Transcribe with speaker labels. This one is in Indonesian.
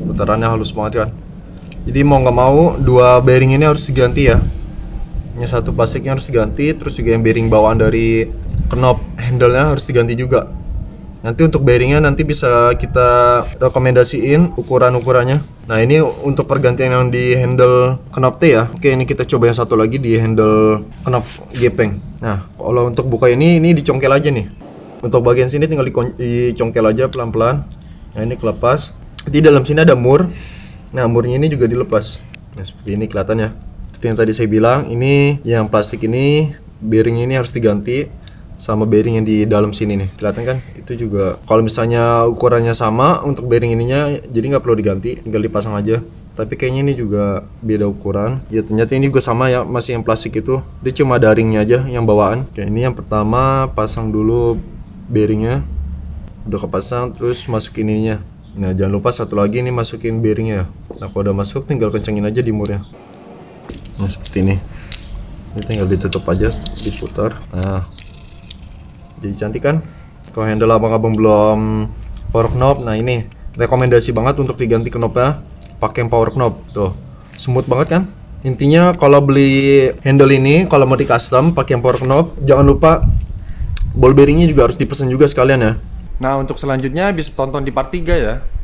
Speaker 1: putarannya halus banget kan. Jadi mau nggak mau dua bearing ini harus diganti ya. Yang satu plastiknya harus diganti, terus juga yang bearing bawaan dari knob handle-nya harus diganti juga. Nanti untuk bearingnya nanti bisa kita rekomendasiin ukuran-ukurannya. Nah ini untuk pergantian yang di handle knob T ya. Oke, ini kita coba yang satu lagi di handle knob gepeng. Nah kalau untuk buka ini dicongkel aja nih. Untuk bagian sini tinggal dicongkel aja pelan-pelan. Nah ini kelepas. Di dalam sini ada mur. Nah murnya ini juga dilepas. Nah seperti ini kelihatannya. Seperti yang tadi saya bilang, ini yang plastik ini bearing ini harus diganti sama bearing yang di dalam sini nih. Kelihatan kan? Itu juga kalau misalnya ukurannya sama untuk bearing ininya, jadi nggak perlu diganti, tinggal dipasang aja. Tapi kayaknya ini juga beda ukuran. Ya ternyata ini juga sama ya, masih yang plastik itu. Dia cuma daringnya aja yang bawaan. Oke, ini yang pertama pasang dulu bearingnya. Udah kepasang, terus masukin ininya. Nah jangan lupa satu lagi ini masukin bearingnya. Nah kalau udah masuk tinggal kencengin aja di murnya. Nah seperti ini. Ini tinggal ditutup aja, diputar. Nah jadi cantik kan? Kalau handle abang-abang belum power knob, nah ini rekomendasi banget untuk diganti knobnya pakai power knob. Tuh, smooth banget kan? Intinya kalau beli handle ini, kalau mau di custom pakai power knob, jangan lupa ball bearingnya juga harus dipesan juga sekalian ya. Nah untuk selanjutnya bisa tonton di part 3 ya.